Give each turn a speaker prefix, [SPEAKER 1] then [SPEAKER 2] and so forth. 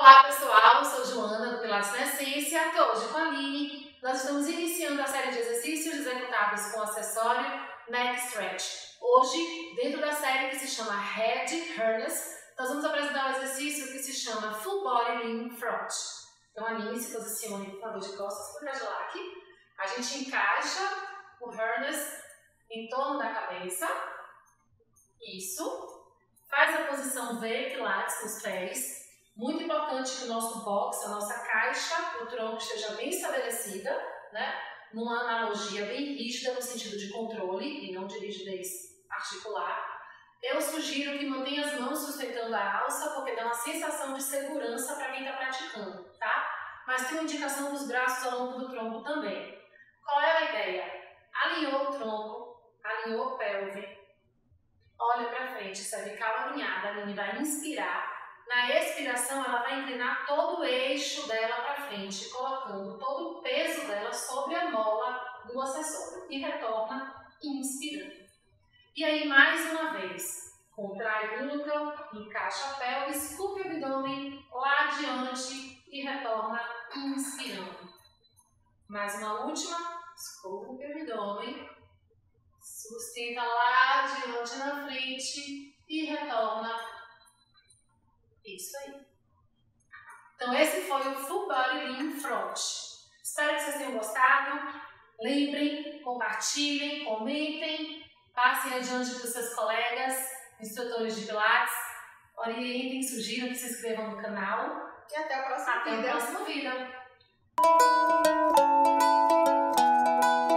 [SPEAKER 1] Olá pessoal, eu sou Joana do Pilates na Essência, que hoje com a Aline nós estamos iniciando a série de exercícios executados com o acessório Neck Stretch. Hoje, dentro da série que se chama Head Harness, nós vamos apresentar um exercício que se chama Full Body Lean Front. Então a Aline se posicione, por favor, de costas para gelar aqui. A gente encaixa o harness em torno da cabeça. Isso. Faz a posição V, Pilates com os pés. Muito importante que o nosso box, a nossa caixa, o tronco esteja bem estabelecida, né? Numa analogia bem rígida no sentido de controle e não de rigidez articular. Eu sugiro que mantenha as mãos sustentando a alça, porque dá uma sensação de segurança para quem está praticando, tá? Mas tem uma indicação dos braços ao longo do tronco também. Qual é a ideia? Alinhou o tronco, alinhou o pelve, olha para frente, cervical alinhada, a Aline vai inspirar. Na expiração, ela vai inclinar todo o eixo dela para frente, colocando todo o peso dela sobre a mola do acessório. E retorna inspirando. E aí, mais uma vez, contrai o glúteo, encaixa a pelve, esculpe o abdômen lá adiante e retorna inspirando. Mais uma última, esculpe o abdômen, sustenta lá adiante na frente e retorna. Isso aí. Então esse foi o Full Body Lean Front. Espero que vocês tenham gostado. Lembrem, compartilhem, comentem, passem adiante para os seus colegas, instrutores de Pilates, orientem, sugiram que se inscrevam no canal.
[SPEAKER 2] E até a próxima
[SPEAKER 1] Até
[SPEAKER 2] vida.
[SPEAKER 1] a próxima vida.